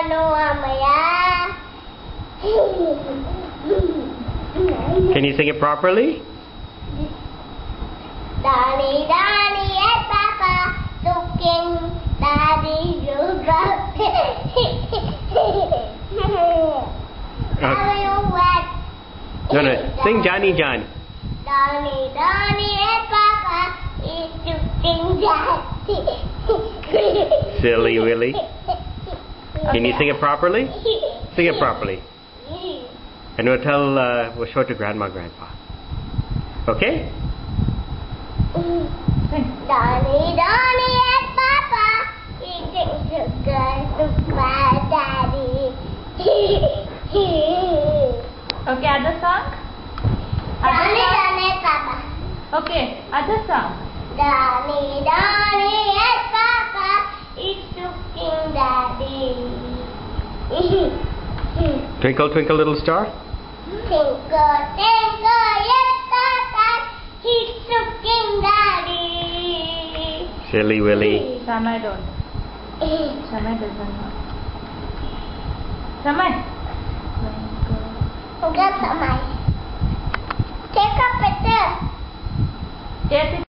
Can you sing it properly? Daddy, Daddy, and Papa looking. Daddy, you got No, sing Johnny John. Donny, Donny, and Papa is looking daddy. Silly Willy. Can you sing it properly? Sing it properly. And we'll show it to Grandma, Grandpa. Okay? Donny, Donny, and Papa eating sugar to my daddy. Okay, other song? Donny, Donny, and Papa. Okay, other song. Donny, Donny, and Papa is looking daddy. Twinkle, twinkle, little star. Twinkle, twinkle, yes, Papa, he's looking daddy. Silly Willy. Samai don't. Samai doesn't know. Samai. Forget Samai. Take a picture. Yes.